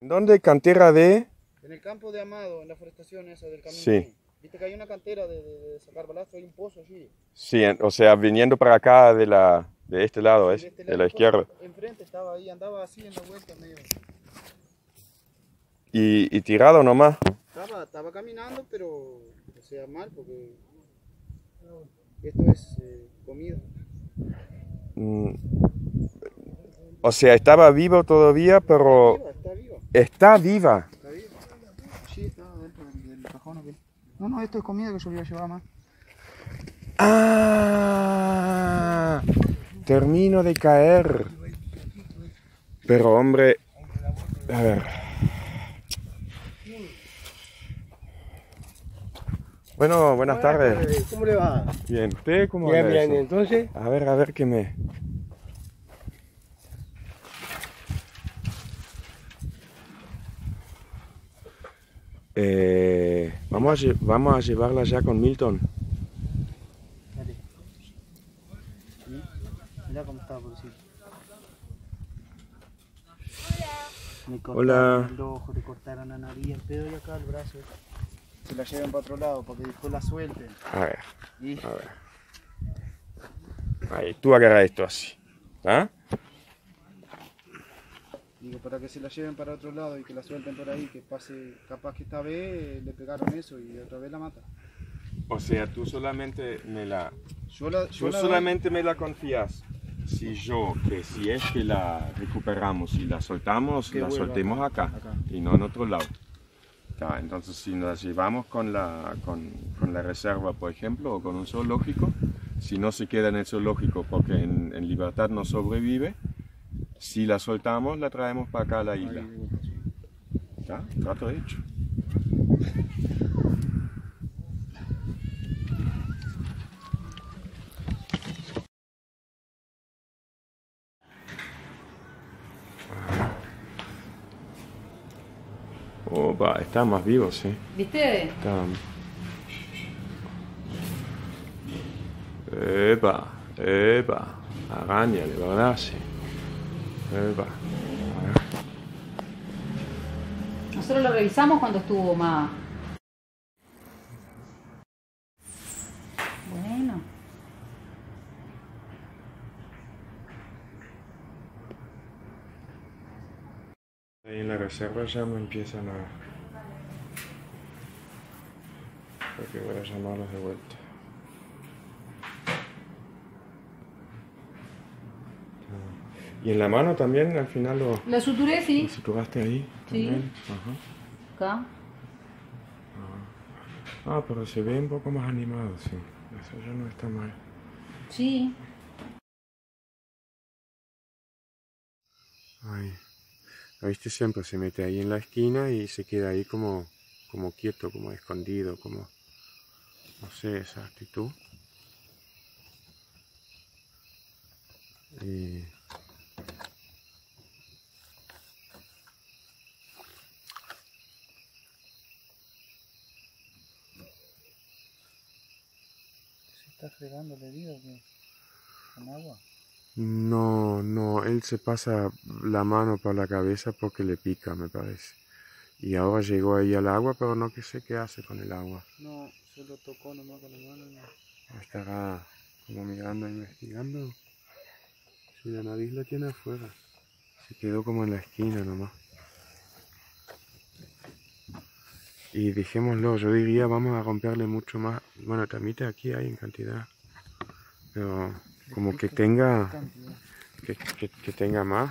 ¿Dónde? Cantera de... En el campo de Amado, en la forestación esa del camino. Sí. Viste que hay una cantera de sacar balastro, hay un pozo allí. Sí, o sea, viniendo para acá de este lado, Sí, este de lado, la izquierda. enfrente estaba ahí, andaba así en la vuelta medio. Y tirado nomás. Estaba caminando, pero o sea mal, porque esto es comida. Mm, O sea, estaba vivo todavía, pero... Está viva. Está viva. Está viva. Sí, está dentro del cajón aquí. No, esto es comida que yo le iba a llevar más. Ah, termino de caer. Pero hombre, a ver. Bueno, buenas tardes. ¿Cómo le va? Bien, ¿usted cómo Bien, anda bien, eso? entonces. A ver qué me... vamos a llevarla ya con Milton. Dale. ¿Sí? Mirá cómo está, pobrecito. Me cortaron Hola. el ojo, le cortaron la nariz, el pedo y acá el brazo. Se la llevan para otro lado, para que después la suelten. A ver, Y a ver. Ahí, tú agarra esto así. ¿Ah? digo, para que se la lleven para otro lado y que la suelten por ahí, que pase, capaz que esta vez le pegaron eso y otra vez la mata. O sea, tú solamente me la... Yo Tú la solamente me la confías. Si es que la recuperamos y la soltamos, Que la vuelva soltemos acá y no en otro lado. Ya, entonces si nos llevamos con la reserva, por ejemplo, o con un zoológico, si no se queda en el zoológico porque en libertad no sobrevive, si la soltamos, la traemos para acá a la isla. Ya, trato hecho. Opa, está más vivo, sí. ¿Viste? Está... Epa, araña, de verdad, sí. Epa. A ver. Nosotros lo revisamos cuando estuvo más. Bueno. Ahí en la reserva ya me empiezan a... Creo que voy a llamarlos de vuelta. Y en la mano también, al final La suturé, sí. lo suturaste ahí. Sí. También. Ajá. Acá. Ah, pero se ve un poco más animado, sí. Eso ya no está mal. Sí. Ay. ¿Viste? Siempre se mete ahí en la esquina y se queda ahí como quieto, como escondido, como... No sé, esa actitud. Y... ¿Se está fregando la herida o qué? ¿Con agua? No, él se pasa la mano por la cabeza porque le pica, me parece. Y ahora llegó ahí al agua, pero no que sé qué hace con el agua. No, solo tocó nomás con la mano. No. Estará como mirando, investigando. Si la nariz la tiene afuera. Se quedó como en la esquina nomás. Y dejémoslo, yo diría vamos a romperle mucho más. Bueno, tamita aquí hay en cantidad. Pero como que tenga, que tenga más.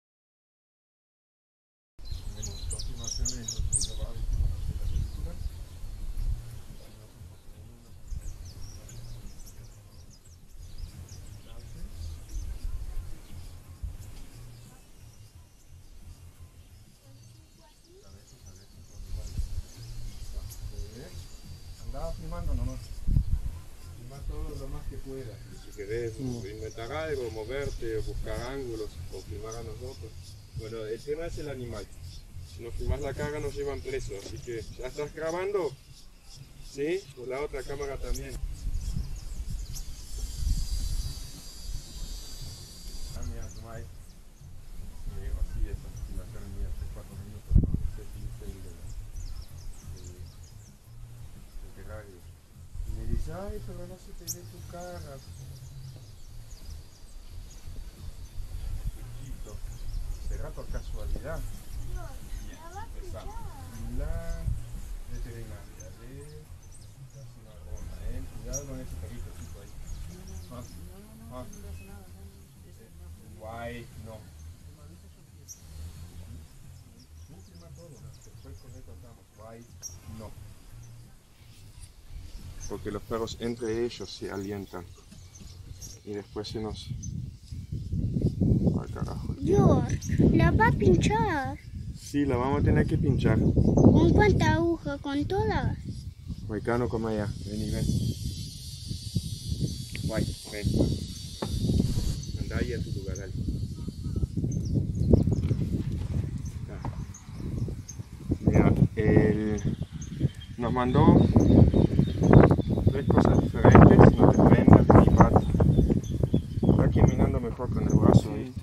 Andaba filmando nomás. Filma todo lo más que puedas. Si querés inventar algo, moverte, buscar ángulos o filmar a nosotros. Bueno, el tema es el animal. Si no filmas la cara nos llevan preso, así que ¿ya estás grabando? Sí, con la otra cámara también. Ah, mira, toma ahí. Así, estas filmaciones mías, 3-4 minutos. Ay, pero no se te ve tu cara. Poquito. ¿Será por casualidad? Bien, empezamos. La veterinaria de la Cimarrona, cuidado con ese perrito chico ahí. Guay, no. Tú firma todo, después con esto estamos. Guay, no. Porque los perros entre ellos se alientan y después se nos... ¡Ay, carajo! George, la va a pinchar. Sí, la vamos a tener que pinchar. ¿Con cuánta aguja? ¿Con todas? Moicano, come allá. Ven y ven. Guay, ven. Anda ahí a tu lugar, dale. Mira, nos mandó 3 cosas diferentes. No te prendas ni pata. Está caminando mejor con el brazo, ¿viste?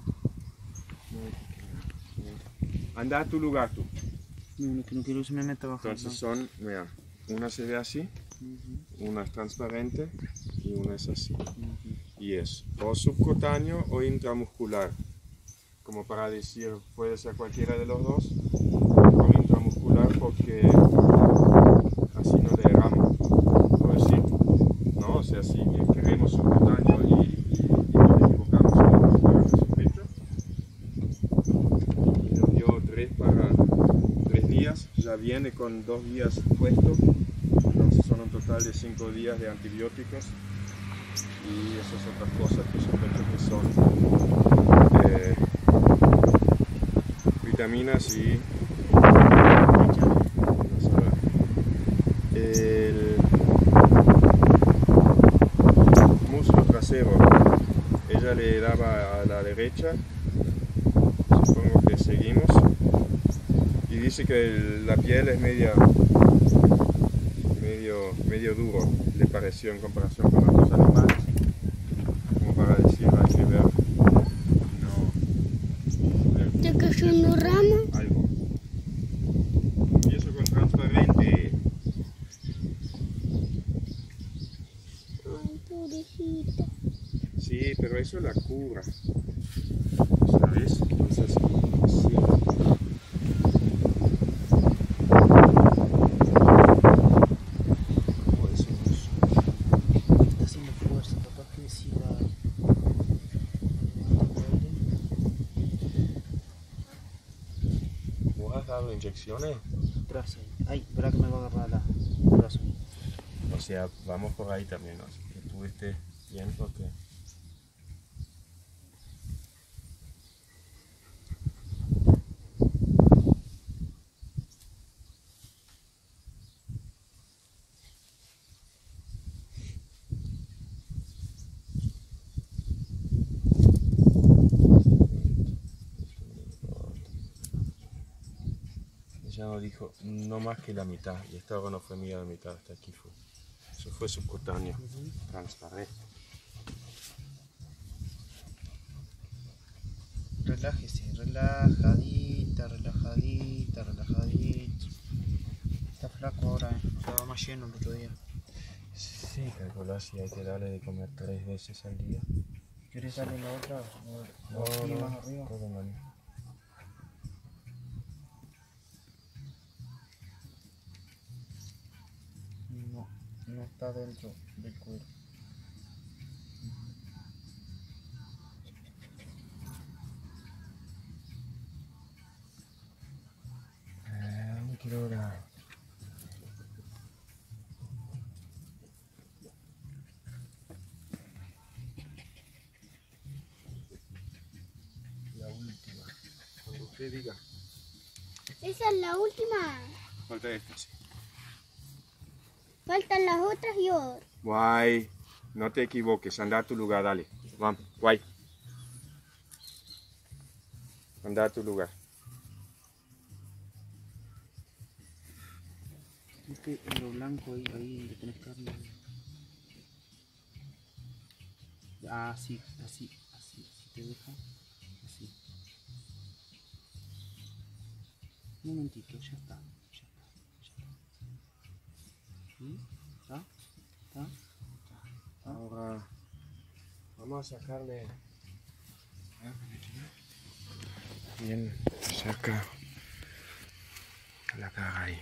Anda a tu lugar tú. No, que no quiero que se me meta abajo. Entonces son, mira, una se ve así, una es transparente y una es así. Y es o subcutáneo o intramuscular. Como para decir, puede ser cualquiera de los dos, o intramuscular porque así no le erramos. O decir, no, o sea, si queremos subcutáneo y nos equivocamos en su pecho, nos dio 3 días, ya viene con 2 días puestos, entonces son un total de 5 días de antibióticos y esas otras cosas que sospecho que son vitaminas y el muslo trasero. Ella le daba a la derecha, supongo que seguimos, y dice que la piel es medio duro, le pareció en comparación con otros animales, como para decir, hay que ver, no, ¿Te cayó en la rama? algo. Empiezo con transparente. Ay, pobrecita. Sí, pero eso la cura, ¿sabes? Entonces, sí. ¿Cómo decimos? Está haciendo fuerza, capaz que si la... ¿Vos has dado inyecciones? Atrás ahí. Ay, verá que me va a agarrar el brazo. O sea, vamos por ahí también, ¿no? Que tú estés bien porque... Ella nos dijo no más que la mitad, y esta hora no fue mía la mitad, hasta aquí fue. Eso fue subcutáneo, transparente. Relájese, relajadita, relajadita, relajadita. Está flaco ahora, estaba más lleno el otro día. Sí, calculá si hay que darle de comer 3 veces al día. ¿Quieres darle la otra? O aquí más arriba. todo mal. No, no está dentro del cuero. No quiero orar. La última. Cuando usted diga. Esa es la última. Falta esta, sí. Faltan las otras, George. Guay. No te equivoques, anda a tu lugar, dale. Vamos, guay. Anda a tu lugar. ¿Viste en lo blanco ahí donde tenés carne? Ah, sí, así, si te deja, así. Un momentito, ya está. ¿Sí? ¿Está? Ahora vamos a sacarle bien cerca la cara ahí.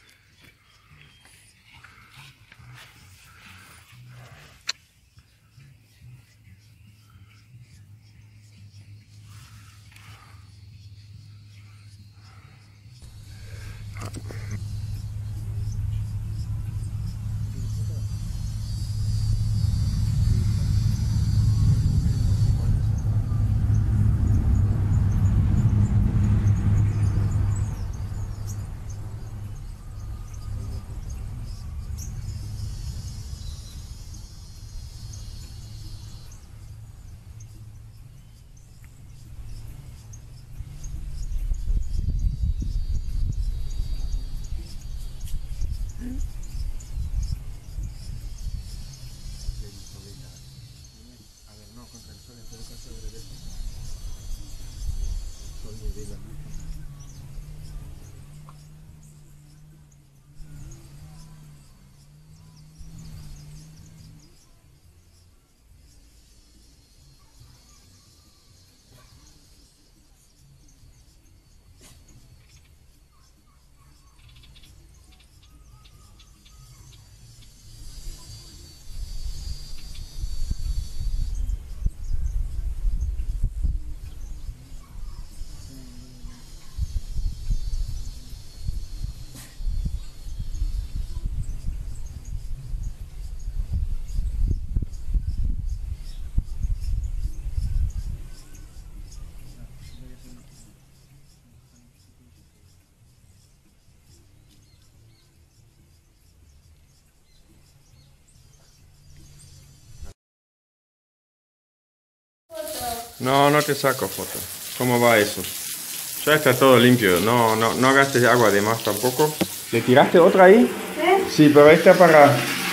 No, no te saco foto. ¿Cómo va eso? Ya está todo limpio. No gastes agua de más tampoco. ¿Le tiraste otra ahí? Sí, pero esta para...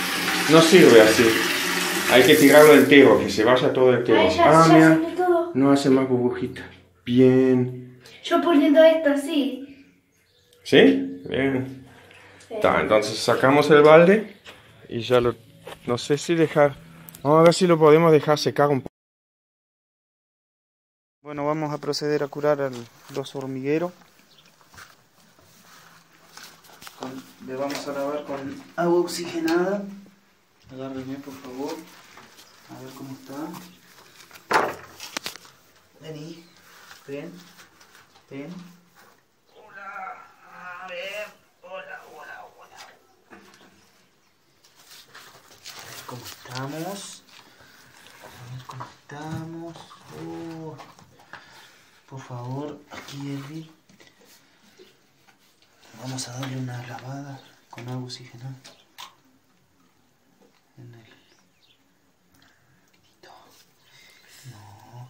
No sirve así. Hay que tirarlo entero, que se vaya todo entero. Ah, mira. No hace más burbujitas. Bien. Yo poniendo esto así. ¿Sí? Bien. Está, entonces sacamos el balde y ya lo... No sé si dejar... Vamos a ver si lo podemos dejar secar un poco. Bueno, vamos a proceder a curar los hormigueros. Le vamos a lavar con agua oxigenada. Agárreme, por favor. A ver cómo está. Vení. Ven. Ven. Hola. A ver. Hola. A ver cómo estamos. Oh. Por favor, aquí Elvi. Vamos a darle una lavada con agua oxigenada. En el... No.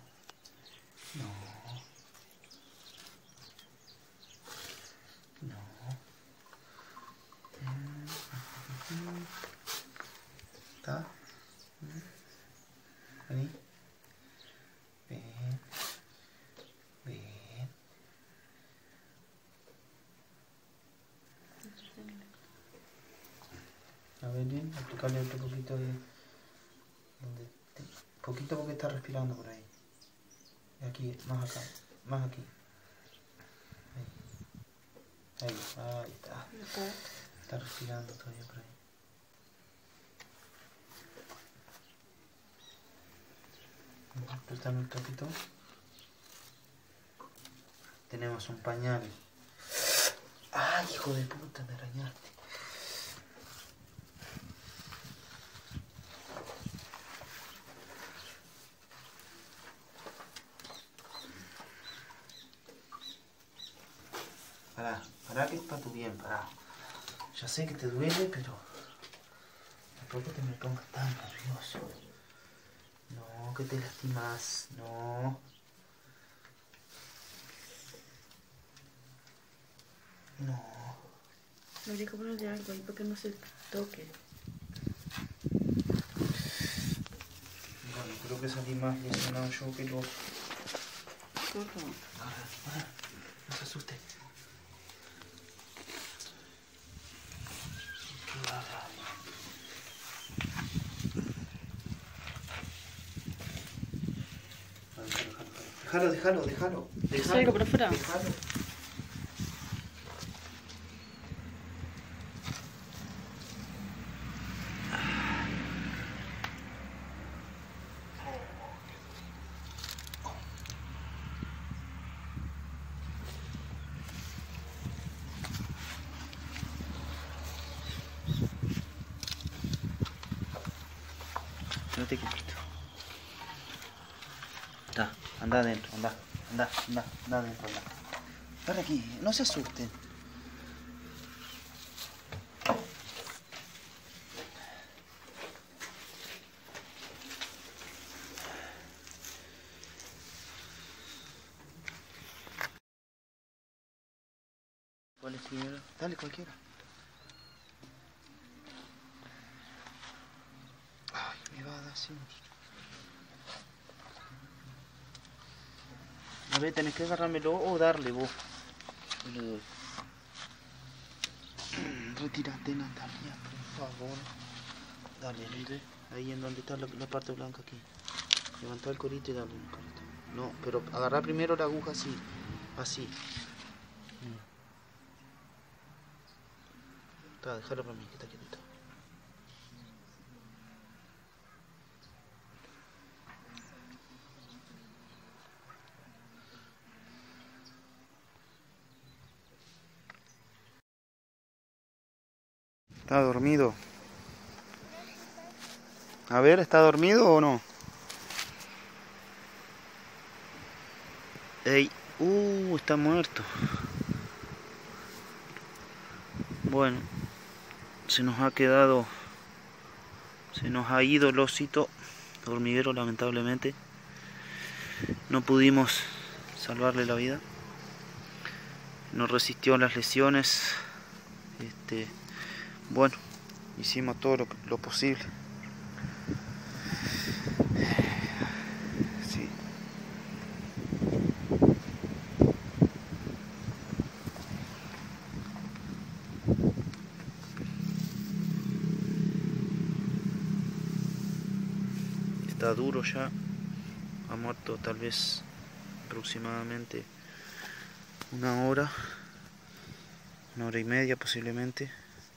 ¿Está? Vení. Bien. A ver bien, aplicarle otro poquito de... Poquito porque está respirando por ahí. Aquí, más acá, más aquí. Ahí está. Está respirando todavía por ahí. Préstame el capito. Tenemos un pañal. ¡Ay, hijo de puta! Me arañaste. Pará que es para tu bien, pará. Ya sé que te duele, pero tampoco te me pongas tan nervioso. No, que te lastimas, no. No hay que ponerle algo ahí para que no se toque. Bueno, creo que salí más lesionado yo que vos. Por favor. No se asuste. Qué bárbaro. Déjalo, déjalo, déjalo. ¿Que salga para afuera? Déjalo. Quédate quietito. Está, anda adentro, anda adentro, anda. Para aquí, no se asusten. ¿Cuál es primero? Dale, cualquiera. Ay, me va a dar siempre. A ver, tenés que agarrármelo o darle vos. Yo le doy. Retírate, Natalia, por favor. Dale, ¿viste? Ahí en donde está la parte blanca aquí. Levantá el corito y dale el corito. No, pero agarrá primero la aguja así. Así. Está, déjalo para mí, que está quietito. ¿Está dormido? A ver, ¿está dormido o no? Ey, está muerto. Bueno, se nos ha ido el osito hormiguero, lamentablemente. No pudimos salvarle la vida. No resistió a las lesiones. Bueno, hicimos todo lo posible. Sí. Está duro ya. Ha muerto tal vez aproximadamente una hora y media posiblemente.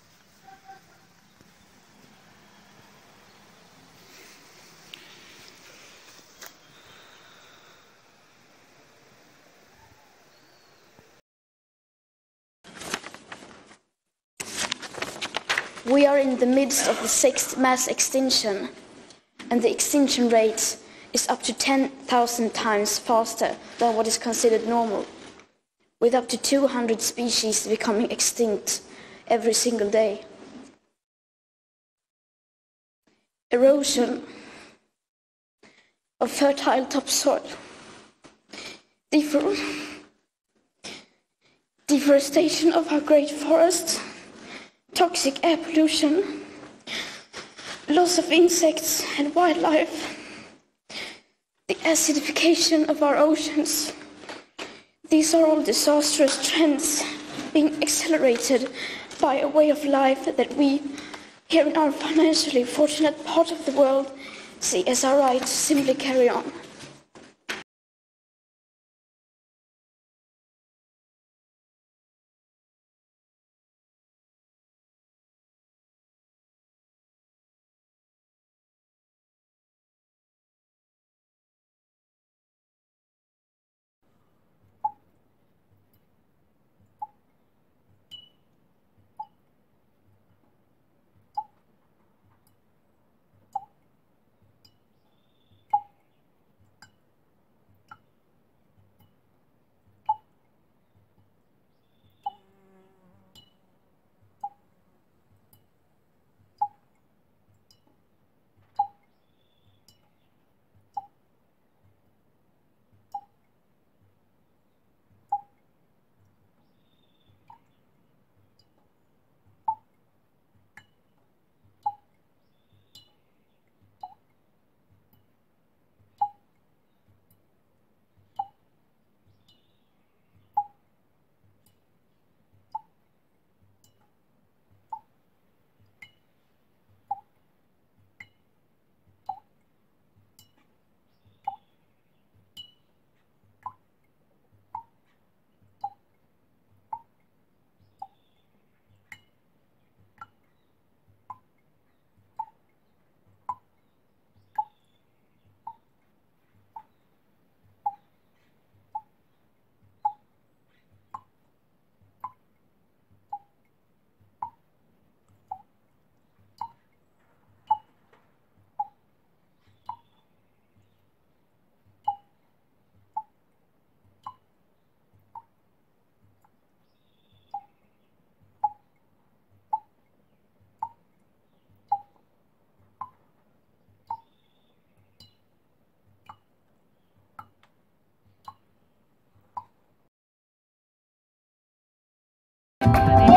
We are in the midst of the sixth mass extinction, and the extinction rate is up to 10,000 times faster than what is considered normal, with up to 200 species becoming extinct every single day. Erosion of fertile topsoil, deforestation of our great forests, toxic air pollution, loss of insects and wildlife, the acidification of our oceans. These are all disastrous trends being accelerated by a way of life that we, here in our financially fortunate part of the world, see as our right to simply carry on. Planeta.